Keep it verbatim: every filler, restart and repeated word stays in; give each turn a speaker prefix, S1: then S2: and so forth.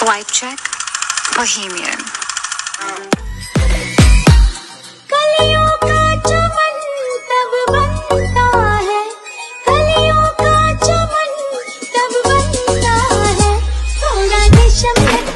S1: Swipe check, Bohemian.
S2: कलियों का चमन तब बनता है, कलियों का चमन तब बनता है, थोड़ा रेशम